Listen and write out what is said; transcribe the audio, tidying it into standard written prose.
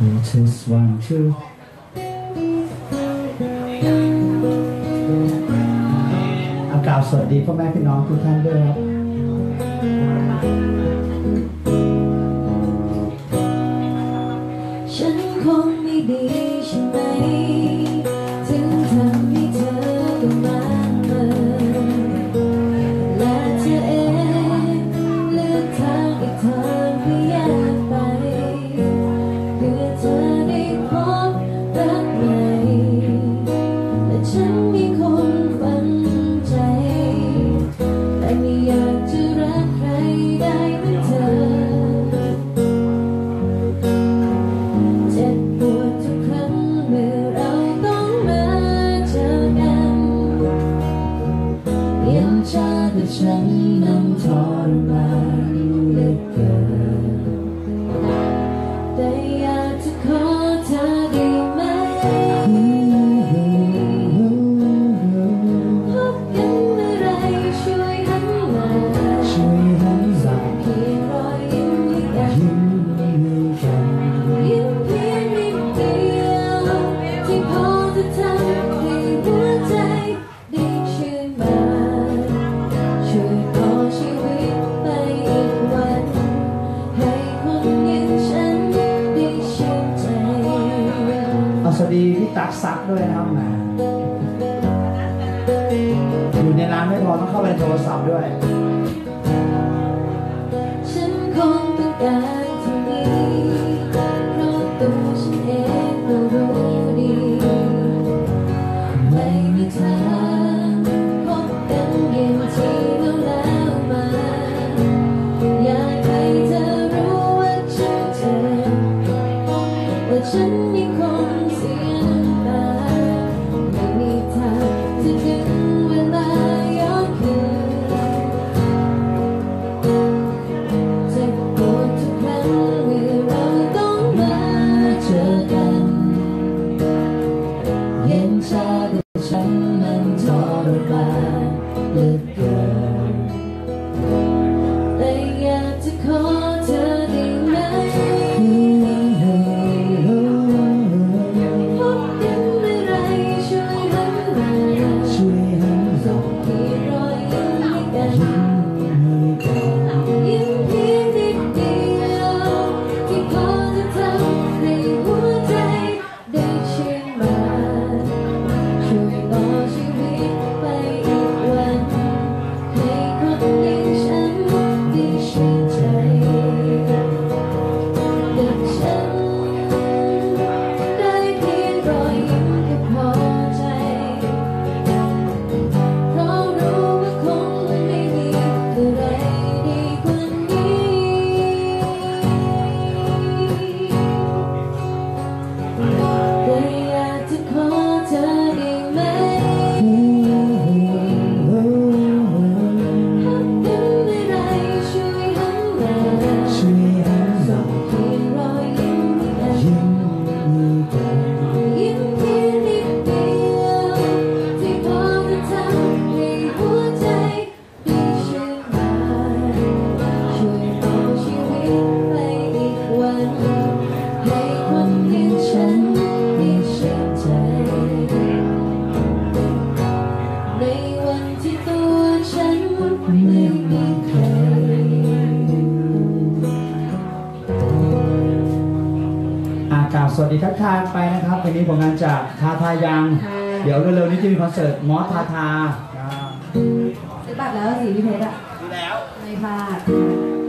Just one two กล่าวสวัสดีพ่อแม่พี่น้องทุกท่านด้วยครับฉันคงไม่ดีใช่ไหมถึงทำให้เธอต้องมาและเธอเองเลือกทางอีกทางเพื่อแยกไปเพื่อเธอได้พบรักใหม่แต่ฉันยังคงฝันใจแต่ไม่อยากจะรักใครได้เหมือนเธอเจ็บปวดทุกครั้งเมื่อเราต้องมาเจอกันยังชาแต่ฉันนั้นทรมานเหลือเกินแต่อยากจะขอเธอได้ไหมพบกันเมื่อไรช่วยหันมาส่งเพียงรอยยิ้มให้กันยิ้มเพียงนิดเดียวที่พอจะทำให้หัวใจได้ชื่นบานช่วยต่อชีวิตไปอีกวันให้คนอย่างฉันได้ชื่นใจสวัสดีพี่ตั๊กซักด้วยนะครับนะอยู่ในร้านไม่พอต้องเข้าไปในโทรศัพท์ด้วยฉันคงต้องการเท่านี้เพราะตัวฉันเองก็รู้ดีไม่มีทางพบกันอย่างที่เราแล้วมาอยากให้เธอรู้ว่าฉันเจ็บว่าฉันยังคงเสียน้ำตาไม่มีทางจะดึงเวลาย้อนคืนเจ็บปวดทุกครั้งเมื่อเราต้องมาเจอกันเย็นชาแต่ฉันนั้นทรมานเหลือเกินแต่อยากจะขอเธอได้ไหมพบกันเมื่อไรช่วยหันมาส่งเพียงรอยยิ้มให้กันยิ้มเพียงนิดเดียวที่พอจะทำให้หัวใจได้ชื่นบานช่วยต่อชีวิตไปอีกวันให้คนอย่างฉันได้ชื่นใจแต่ฉันได้เพียงรอยยิ้มก็พอใจเพราะรู้ว่าคงไม่มีอะไรดีกว่านี้แต่อยากจะขอเธอได้ไหมพบกันเมื่อไรช่วยหันมาส่งเพียงรอยยิ้มให้กันยิ้มเพียงนิดเดียวที่พอจะทำให้หัวใจได้ชื่นบานช่วยต่อชีวิตไปอีกวันให้คนอย่างฉันได้ชื่นใจในวันที่ตัวฉันไม่มีใครกล่าวสวัสดีทักทายไปนะครับวันนี้ผลงานจากทาทายังเดี๋ยวเร็วๆนี้จะมีคอนเสิร์ตมอสทาทาซื้อบัตรแล้วสิพี่เพชรอะดูแล้วไม่พลาด